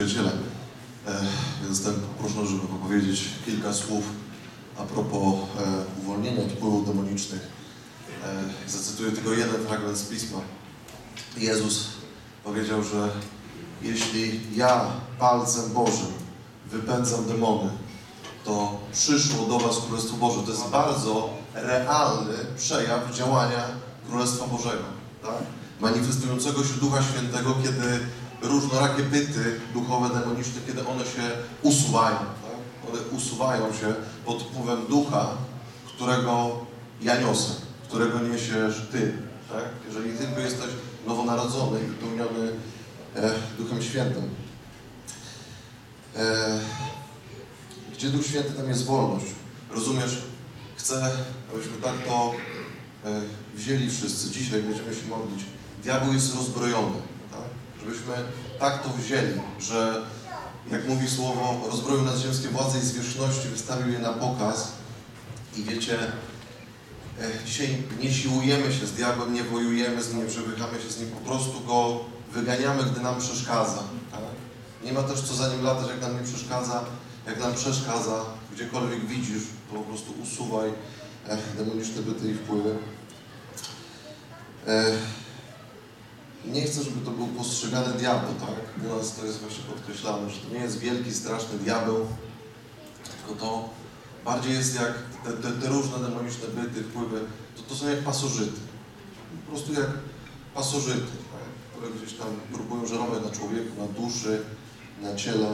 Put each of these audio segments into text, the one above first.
Przyjaciele, zostałem poproszony, żeby powiedzieć kilka słów a propos uwolnienia od wpływów demonicznych. Zacytuję tylko jeden fragment z Pisma. Jezus powiedział, że jeśli ja palcem Bożym wypędzam demony, to przyszło do was Królestwo Boże. To jest bardzo realny przejaw działania Królestwa Bożego, tak? Manifestującego się Ducha Świętego, kiedy różnorakie byty duchowe, demoniczne, kiedy one się usuwają, tak? One usuwają się pod wpływem Ducha, którego ja niosę, którego niesiesz Ty, tak? Jeżeli tylko jesteś nowonarodzony i wypełniony Duchem Świętym. Gdzie Duch Święty, tam jest wolność. Rozumiesz? Chcę, abyśmy tak to wzięli wszyscy. Dzisiaj będziemy się modlić. Diabeł jest rozbrojony. Tak? Żebyśmy tak to wzięli, że jak mówi słowo, rozbroił nadziemskie władze i zwierzchności, wystawił je na pokaz. I wiecie, dzisiaj nie siłujemy się z diabłem, nie wojujemy z nim, nie przepychamy się z nim, po prostu go wyganiamy, gdy nam przeszkadza. Tak? Nie ma też co za nim latać, jak nam nie przeszkadza. Jak nam przeszkadza, gdziekolwiek widzisz, to po prostu usuwaj demoniczne byty i wpływy. Nie chcę, żeby to był postrzegany diabeł, tak? U nas to jest właśnie podkreślane, że to nie jest wielki, straszny diabeł, tylko to bardziej jest jak te różne demoniczne byty, wpływy, to są jak pasożyty. Po prostu jak pasożyty, tak? Które gdzieś tam próbują żerować na człowieku, na duszy, na ciele,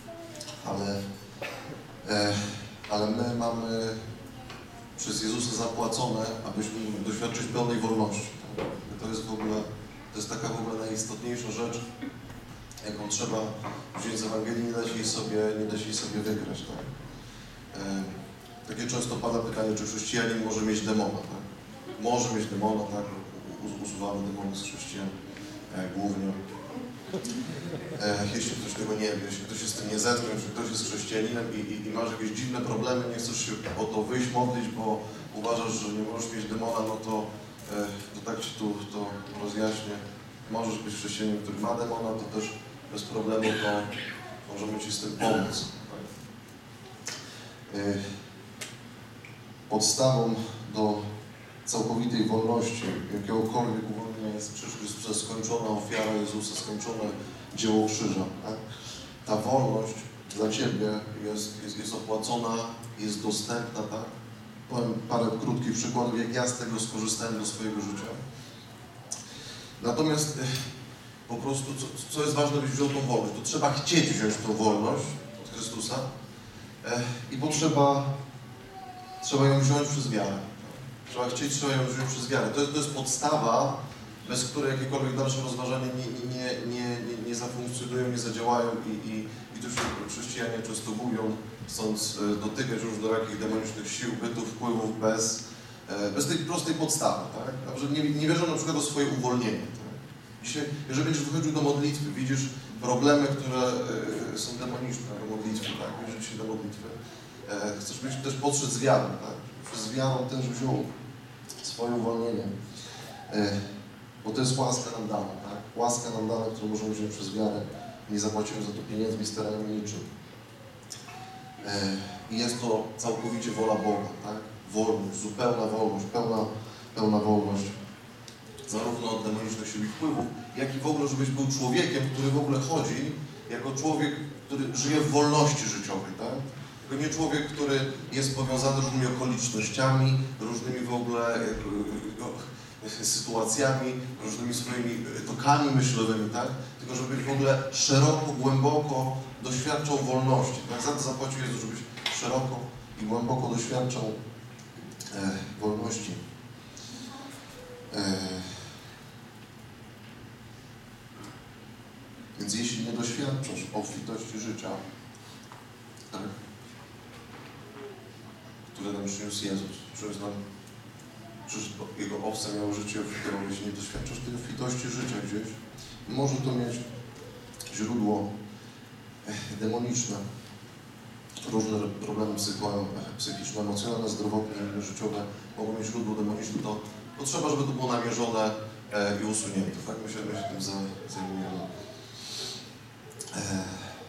ale my mamy przez Jezusa zapłacone, abyśmy doświadczyć pełnej wolności. Tak? To jest w ogóle, to jest taka w ogóle najistotniejsza rzecz, jaką trzeba wziąć z Ewangelii, nie da się jej sobie wygrać. Tak? Takie często pada pytanie, czy chrześcijanin może mieć demona. Tak? Może mieć demona, tak? Usuwamy demony z chrześcijan głównie. Jeśli ktoś tego nie wie, jeśli ktoś się z tym nie zetknął, jeśli ktoś jest chrześcijaninem i masz jakieś dziwne problemy, nie chcesz się o to wyjść modlić, bo uważasz, że nie możesz mieć demona, no to tak Ci tu to rozjaśnię. Możesz być chrześcijaninem, który ma demona, to też bez problemu to możemy Ci z tym pomóc. Podstawą do całkowitej wolności, jakiegokolwiek uwolnienia jest przez skończona ofiara Jezusa, skończone dzieło krzyża. Tak? Ta wolność dla Ciebie jest opłacona, jest dostępna. Tak? Powiem parę krótkich przykładów, jak ja z tego skorzystałem do swojego życia. Natomiast po prostu, co jest ważne, byś wziął tą wolność, to trzeba chcieć wziąć tą wolność od Chrystusa i trzeba ją wziąć przez wiarę. Trzeba chcieć, trzeba ją wziąć przez wiarę. To jest podstawa, bez której jakiekolwiek dalsze rozważania nie zafunkcjonują, nie zadziałają i tu się chrześcijanie często gubią, chcąc dotykać różnorakich demonicznych sił, bytów, wpływów bez tej prostej podstawy. Tak? Nie wierzą na przykład o swoje uwolnienie. Tak? Dzisiaj, jeżeli będziesz wychodził do modlitwy, widzisz problemy, które są demoniczne do modlitwy, tak? Będziesz dzisiaj do modlitwy. Chcesz być też podszedł z wiarą, tak? Przez wiarę też wziął swoje uwolnienie. Bo to jest łaska nam dana, tak? Łaska nam dana, którą możemy wziąć przez wiarę. Nie zapłacimy za to pieniędzmi, staraniami, niczym. I jest to całkowicie wola Boga, tak? Wolność, zupełna wolność, pełna wolność. Zarówno od demonicznych sił i wpływów, jak i w ogóle, żebyś był człowiekiem, który w ogóle chodzi jako człowiek, który żyje w wolności życiowej, tak? Nie człowiek, który jest powiązany z różnymi okolicznościami, różnymi w ogóle sytuacjami, różnymi swoimi tokami myślowymi, tak? Tylko żeby w ogóle szeroko, głęboko doświadczał wolności. Tak? Za to zapłacił Jezus, żebyś szeroko i głęboko doświadczał wolności. Więc jeśli nie doświadczasz obfitości życia, tak? Które nam przyniósł Jezus, przyniósł nam, Jego owce miało życie obfite, jeśli nie doświadczasz tej obfitości życia gdzieś, może to mieć źródło demoniczne, różne problemy psychiczne, emocjonalne, zdrowotne, życiowe mogą mieć źródło demoniczne, to trzeba, żeby to było namierzone i usunięte. Tak? My się tym zajmujemy.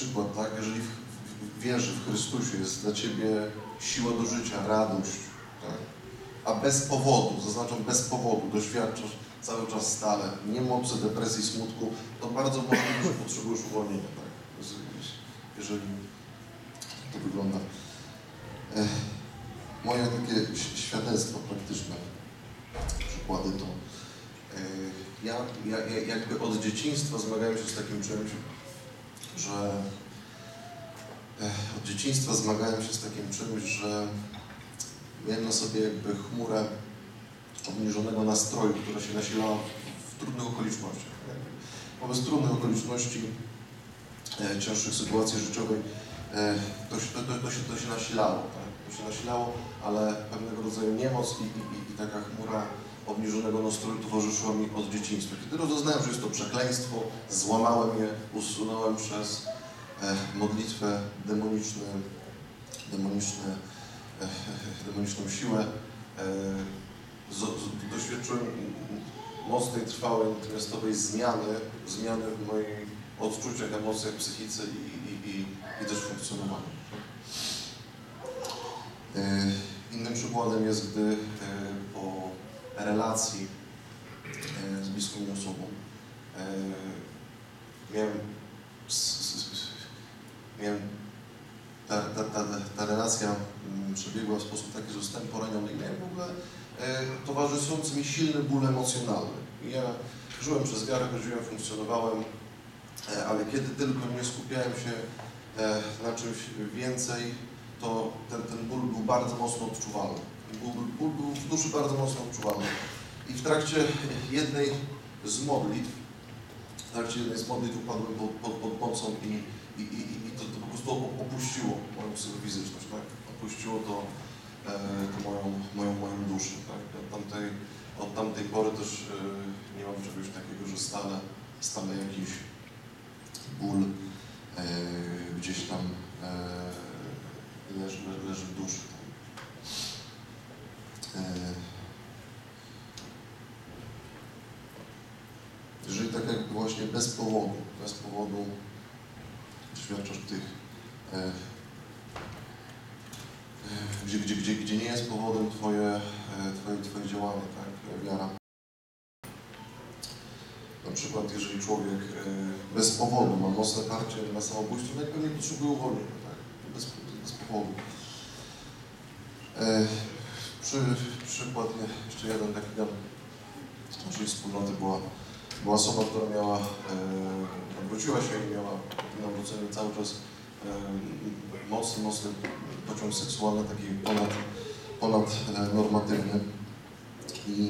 przykład, tak? Jeżeli wierzy w Chrystusie, jest dla Ciebie siła do życia, radość, tak? A bez powodu, zaznaczam bez powodu, doświadczasz cały czas stale niemocy, depresji, smutku, to bardzo możliwe, że potrzebujesz uwolnienia, tak? Jeżeli to wygląda. Moje takie świadectwo praktyczne, przykłady to ja jakby od dzieciństwa zmagałem się z takim czymś, że miałem na sobie jakby chmurę obniżonego nastroju, która się nasilała w trudnych okolicznościach. Wobec trudnych okoliczności, cięższych sytuacji życiowej, to się nasilało. Tak? To się nasilało, ale pewnego rodzaju niemoc i taka chmura obniżonego nastroju towarzyszyła mi od dzieciństwa. Kiedy rozeznałem, że jest to przekleństwo, złamałem je, usunąłem przez modlitwę demoniczną siłę. Doświadczyłem mocnej, trwałej, natychmiastowej zmiany w moich odczuciach, emocjach, psychice i też funkcjonowaniu. Innym przykładem jest, gdy po relacji z bliską mi osobą ta relacja przebiegła w sposób taki, że zostałem poraniony i miałem w ogóle towarzyszący mi silny ból emocjonalny. Ja żyłem przez wiarę, chodziłem, funkcjonowałem, ale kiedy tylko nie skupiałem się na czymś więcej, to ten ból był bardzo mocno odczuwalny. Ból był w duszy bardzo mocno odczuwalny. I w trakcie jednej z modlitw upadłem pod mocą i to po prostu opuściło moją psychofizyczność, tak? Opuściło to moją duszę. Tak? Od tamtej pory też nie mam czegoś takiego, że stale jakiś ból gdzieś tam leży w duszy. Jeżeli tak jak właśnie bez powodu doświadczasz tych, gdzie nie jest powodem Twoje działanie, tak, wiara. Na przykład, jeżeli człowiek bez powodu ma mocne parcie na samobójstwo, najpewniej potrzebuje uwolnienia, tak, bez powodu. Przykład, jeszcze jeden taki dam z naszej wspólnoty była osoba, która odwróciła się i miała na nawróceniu cały czas mocny pociąg seksualny, taki ponadnormatywny. I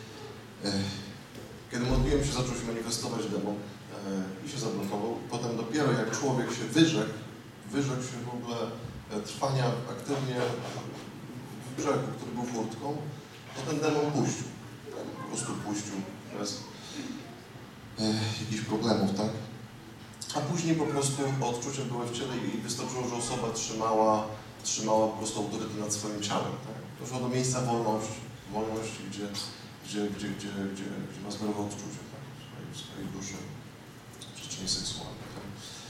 kiedy modliłem się, zaczął się manifestować demon i się zablokował. Potem dopiero jak człowiek się wyrzekł się w ogóle trwania aktywnie w brzegu, który był furtką, to ten demon puścił. Po prostu puścił bez jakichś problemów, tak? A później po prostu odczucia były w ciele i wystarczyło, że osoba trzymała po prostu autorytet nad swoim ciałem, tak? Doszło do miejsca wolności, gdzie ma zdrowe odczucia, tak? W swojej duszy, w przestrzeni seksualnej, tak?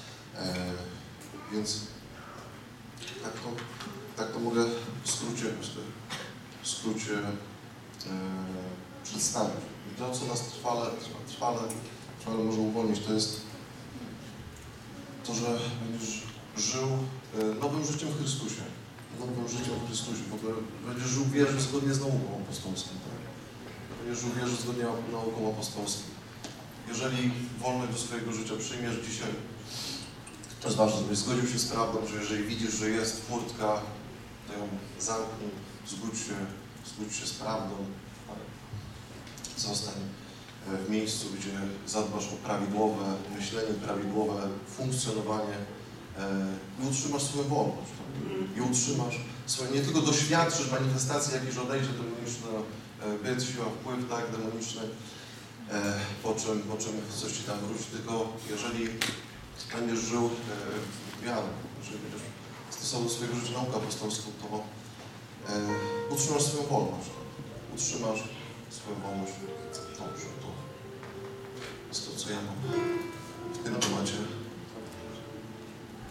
Więc tak to mogę w skrócie przedstawić. I to, co nas trwale może uwolnić, to jest to, że będziesz żył nowym życiem w Chrystusie. Nowym życiem w Chrystusie. W ogóle będziesz żył w wierze zgodnie z nauką apostolską. Tak? Będziesz żył w wierze zgodnie z nauką apostolską. Jeżeli wolność do swojego życia przyjmiesz dzisiaj, to jest ważne, żebyś zgodził się z prawdą, że jeżeli widzisz, że jest furtka, to ją zamknij, zgódź się z prawdą. Zostań w miejscu, gdzie zadbasz o prawidłowe myślenie, prawidłowe funkcjonowanie i utrzymasz swoją wolność. I utrzymasz swoje, nie tylko doświadczysz manifestacji jakiejś, że odejdzie demoniczny byt, siła, wpływ, tak, demoniczny, po czym coś Ci tam wróci, tylko jeżeli będziesz żył w wiarę, jeżeli będziesz stosował do swojego życia naukę apostolską, to utrzymasz swoją wolność. Utrzymasz swoją wolność. Dobrze, to jest to, co ja mam w tym temacie